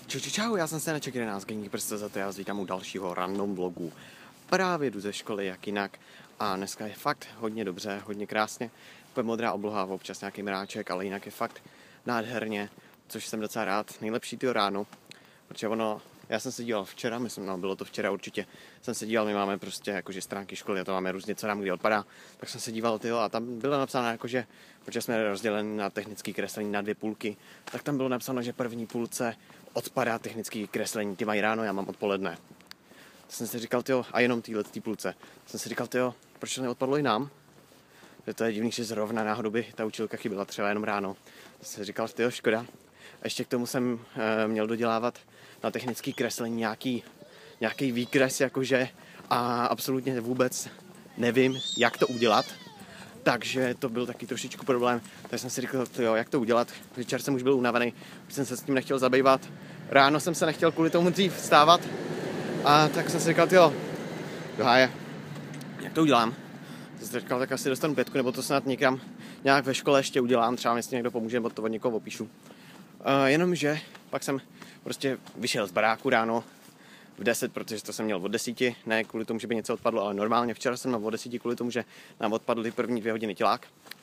Čau, já jsem Seneček 11, Gaming Prsta, za to já vás vítám u dalšího random vlogu. Právě jdu ze školy, jak jinak. A dneska je fakt hodně dobře, hodně krásně. Úplně modrá obloha, občas nějaký mráček, ale jinak je fakt nádherně, což jsem docela rád. Nejlepší tyho ráno, protože já jsem se díval včera, bylo to včera určitě, jsem se díval, my máme prostě jakože stránky školy a to máme různě, co nám kdy odpadá, tak jsem se díval a tam bylo napsáno jakože, protože jsme rozděleni na technické kreslení na 2 půlky, tak tam bylo napsáno, že první půlce odpadá technické kreslení, ty mají ráno, já mám odpoledne. To jsem si říkal, a jenom tý půlce. Jsem si říkal, proč to neodpadlo i nám? Že to je divný, že zrovna náhodou by ta učilka chyběla třeba jenom ráno. To jsem si říkal, škoda. A ještě k tomu jsem měl dodělávat na technické kreslení nějaký výkres, jakože, a absolutně vůbec nevím, jak to udělat. Takže to byl taky trošičku problém. Tak jsem si říkal, jak to udělat. Večer jsem už byl unavený, už jsem se s tím nechtěl zabývat. Ráno jsem se nechtěl kvůli tomu dřív vstávat. A tak jsem si říkal, do háje, jak to udělám? Jsem si říkal, tak asi dostanu 5, nebo to snad někam nějak ve škole ještě udělám. Třeba jestli někdo pomůže, nebo to od někoho opíšu. Jenomže pak jsem prostě vyšel z baráku ráno v 10, protože to jsem měl od 10, ne kvůli tomu, že by něco odpadlo, ale normálně včera jsem měl od 10 kvůli tomu, že nám odpadly první 2 hodiny tělák.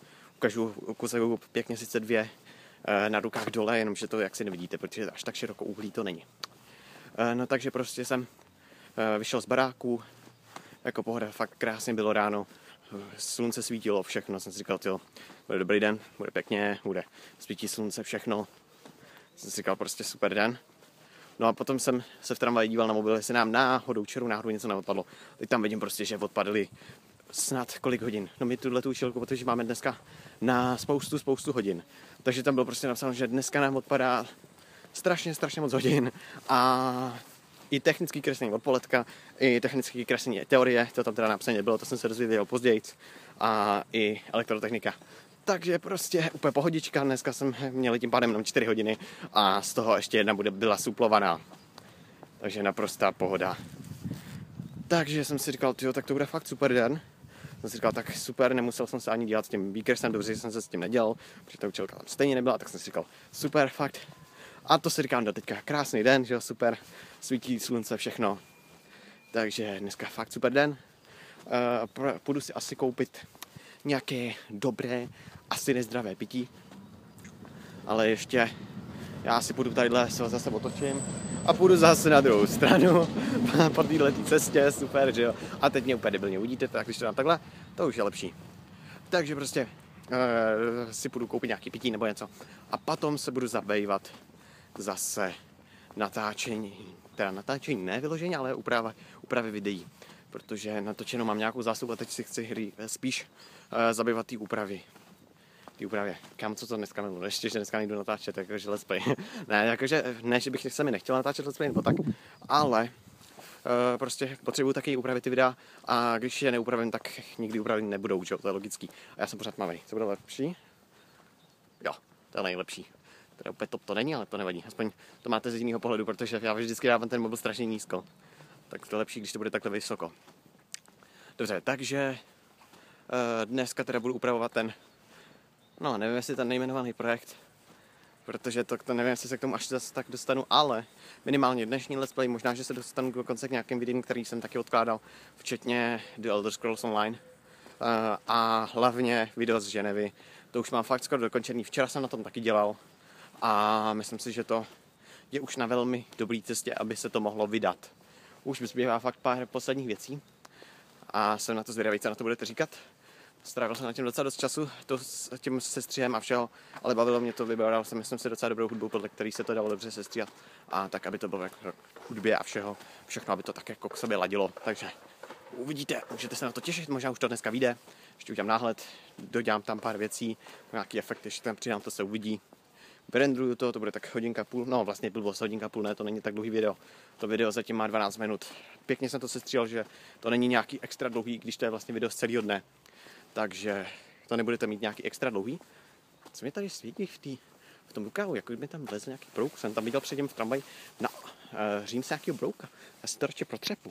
Ukazuju pěkně sice 2 na rukách dole, jenomže to jak si nevidíte, protože až tak širokouhlý to není. No takže prostě jsem vyšel z baráku, jako pohoda, fakt krásně bylo ráno, slunce svítilo, všechno, jsem si říkal, bude dobrý den, bude pěkně, bude svítí slunce, všechno. Jsem si říkal, prostě super den. No a potom jsem se v tramvaji díval na mobil, jestli nám náhodou něco neodpadlo. Teď tam vidím prostě, že odpadly snad kolik hodin. No my tu učilku, protože máme dneska na spoustu hodin. Takže tam bylo prostě napsáno, že dneska nám odpadá strašně moc hodin a i technický kreslení odpoledka, i technický kreslení teorie, to tam teda napsané nebylo, to jsem se dozvěděl později, a i elektrotechnika. Takže prostě úplně pohodička, dneska jsem měl tím pádem jenom 4 hodiny a z toho ještě jedna byla suplovaná. Takže naprostá pohoda. Takže jsem si říkal, tak to bude fakt super den. Jsem si říkal, tak super, nemusel jsem se ani dělat s tím výkresem, dobře, že jsem se s tím nedělal, protože ta učilka tam stejně nebyla, tak jsem si říkal, super, fakt. A to si říkám do teďka, krásný den, že jo, super, svítí slunce, všechno. Takže dneska fakt super den. Půjdu si asi koupit nějaké dobré, asi nezdravé pití. Ale ještě já si půjdu tadyhle, se zase otočím a půjdu zase na druhou stranu po této cestě, super, že jo. A teď mě úplně debilně uvidíte, tak když to dám takhle, to už je lepší. Takže prostě si půjdu koupit nějaký pití nebo něco. A potom se budu zabývat zase natáčení ne vyložení, ale úpravy videí. Protože natočeno mám nějakou zástup a teď si chci spíš zabývat té úpravě. Kam co to dneska nebudu, ještě, že dneska nejdu natáčet, jakože let's play. ne, že bych se mi nechtěl natáčet let's play nebo tak, ale prostě potřebuju taky upravit ty videa a když je neupravím, tak nikdy upravit nebudou, že? To je logický. A já jsem pořád mavej. Co bude lepší? Jo, to je nejlepší. Teda úplně top to není, ale to nevadí. Aspoň to máte z jiného pohledu, protože já vždycky dávám ten mobil strašně nízko. Tak to je lepší, když to bude takhle vysoko. Dobře, takže dneska teda budu upravovat nevím, jestli ten nejmenovaný projekt, protože to nevím, jestli se k tomu až zase tak dostanu, ale minimálně dnešní let's play, možná, že se dostanu dokonce k nějakým videím, který jsem taky odkládal, včetně The Elder Scrolls Online a hlavně video z Ženevy. To už mám fakt skoro dokončený, včera jsem na tom taky dělal a myslím si, že to je už na velmi dobré cestě, aby se to mohlo vydat. Už mi zbývá fakt pár posledních věcí a jsem na to zvědavý, co na to budete říkat. Strávil jsem na tím docela dost času, s tím sestřihem a všeho, ale bavilo mě to, vybral jsem, myslím si, docela dobrou hudbu, podle který se to dalo dobře sestříhat a tak, aby to bylo jako hudbě a všechno, aby to tak jako k sobě ladilo. Takže uvidíte, můžete se na to těšit, možná už to dneska vyjde, ještě udělám náhled, dodělám tam pár věcí, nějaký efekt, ještě tam přidám, to se uvidí. Vyrenderuju to bude tak 1,5 hodiny, vlastně blbost 1,5 hodiny, ne, to není tak dlouhý video. To video zatím má 12 minut. Pěkně jsem to sestříhal, že to není nějaký extra dlouhý, když to je vlastně video z celého dne. Takže to nebudete mít nějaký extra dlouhý. Co mě tady svítí v tom rukávu, jako kdyby tam vlezl nějaký brouk. Jsem tam viděl předtím v tramvaji na římse nějakého brouka. Já si to radši protřepu.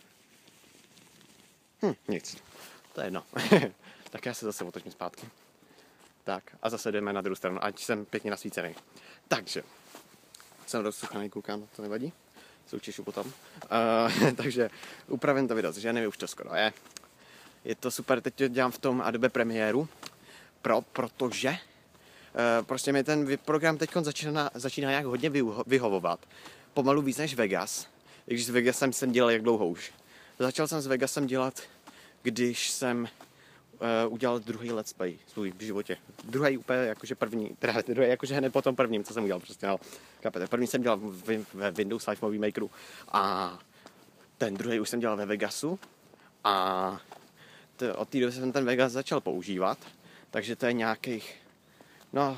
Nic. To je jedno. Tak já se zase otočím zpátky. Tak a zase jdeme na druhou stranu, ať jsem pěkně nasvícený. Takže Jsem rozsuchaný, koukám, to nevadí. Součešu potom. Takže upravím to video, že nevím, už to skoro je. Je to super, teď to dělám v tom Adobe Premiéru, protože prostě mi ten program teď začíná nějak hodně vyhovovat. Pomalu víc než Vegas, i když s Vegasem jsem dělal jak dlouho už. Začal jsem s Vegasem dělat, když jsem udělal druhý let's play svůj v životě. Druhý úplně jakože první, teda druhý jakože hned po tom prvním, co jsem udělal, prostě no, kapete. První jsem dělal ve Windows Live Movie Makeru a ten druhý už jsem dělal ve Vegasu a od té doby jsem ten Vegas začal používat, takže to je nějakých, no,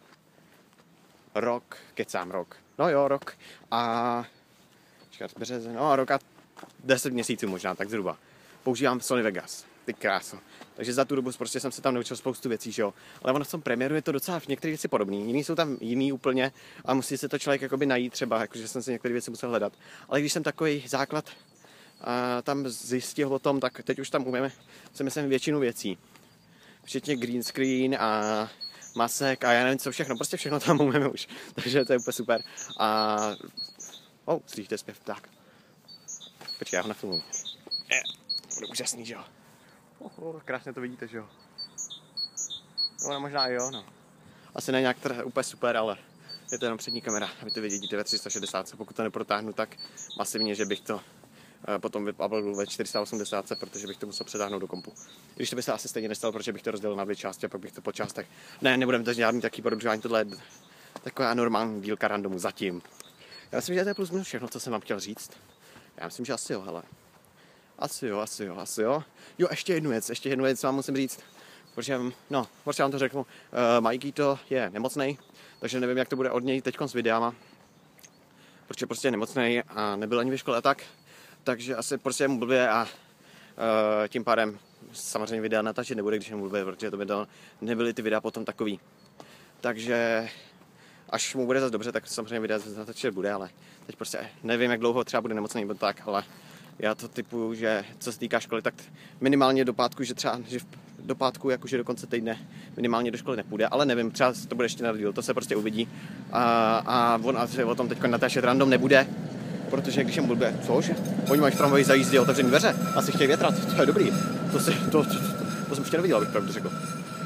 rok, rok a březen, rok a 10 měsíců možná, tak zhruba. Používám Sony Vegas, ty kráso. Takže za tu dobu prostě jsem se tam naučil spoustu věcí, že jo. Ale ono v tom Premiéru je to docela v některých věci podobný. Jiný jsou tam jiný úplně a musí se to člověk jakoby najít třeba, jakože jsem si některé věci musel hledat. Ale když jsem takový základ tam zjistil o tom, tak teď už tam umíme, si myslím, většinu věcí. Včetně green screen a masek a já nevím co všechno, prostě všechno tam umíme už. Takže to je úplně super. A slyšíte zpěv, tak. Počkej, já ho nafilmuju. Bude úžasný, že jo? Krásně to vidíte, že jo? No, možná jo, no. Asi ne nějak úplně super, ale je to jenom přední kamera, aby to vidíte ve 360. Pokud to neprotáhnu tak masivně, že bych to potom vypavil ve 480, protože bych to musel přetáhnout do kompu. Když to by se asi stejně nestalo, protože bych to rozdělil na dvě části a pak bych to po částech. Ne, nebudeme to žádný taký prodlužování, tohle je taková normální dílka randomu zatím. Já myslím, že to je plus minus všechno, co jsem vám chtěl říct. Já myslím, že asi jo, hele. Asi jo. Jo, ještě jednu věc vám musím říct. Protože vám to řeknu. Mikey to je nemocnej, takže nevím, jak to bude od něj teďkon s videama. Protože prostě je nemocnej a nebyl ani ve škole a tak. Takže asi prostě je mu blbě a tím pádem samozřejmě videa natáčet nebude, když je mu blbě, protože to by nebyly ty videa potom takový. Takže až mu bude zase dobře, tak samozřejmě videa natáčet bude, ale teď prostě nevím, jak dlouho třeba bude nemocný nebo tak, ale já to typuju, že co se týká školy, tak minimálně do pátku, že do pátku, jakože do konce týdne minimálně do školy nepůjde, ale nevím, třeba to bude ještě na díl, to se prostě uvidí. A on asi o tom teď natáčet random nebude, protože když jim blbě, cože? Oni mají v tramvaji za jízdě otevřený dveře, asi chtějí větrat, to je dobrý. To jsem ještě neviděl, abych pravdu řekl.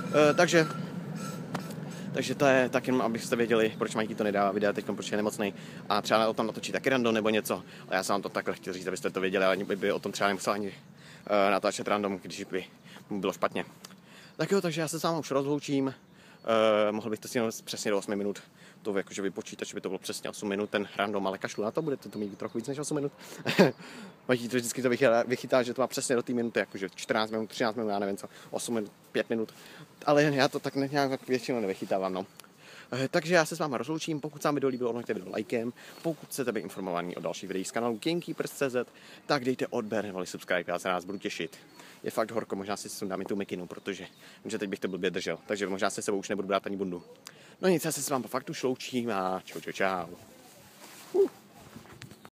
Takže to je tak jenom, abyste věděli, proč Mikey to nedává videa teď, proč je nemocnej a třeba o tom natočí taky random nebo něco. A já jsem vám to takhle chtěl říct, abyste to věděli, ale by o tom třeba nemusel ani natáčet random, když by mu bylo špatně. Tak jo, takže já se s vámi už rozloučím. Mohl bych to si přesně do 8 minut. To jakože vypočítat, že by to bylo přesně 8 minut, ten random, ale kašlu na to, bude to mít trochu víc než 8 minut. Mikey to vždycky to vychytá, že to má přesně do té minuty, jakože 14 minut, 13 minut, já nevím co, 8 minut, 5 minut. Ale já to tak nějak většinou nevychytávám, no. Takže já se s váma rozloučím, pokud se vám video líbilo, odhoďte video lajkem, pokud chcete být informovaný o dalších videích z kanálu Gamekeepers.cz, tak dejte odběr nebo subscribe, já se na nás budu těšit. Je fakt horko, možná si sundám i tu mikinu, protože teď bych to blbě držel, takže možná se sebou už nebudu brát ani bundu. No nic, já se s váma fakt už loučím a čau.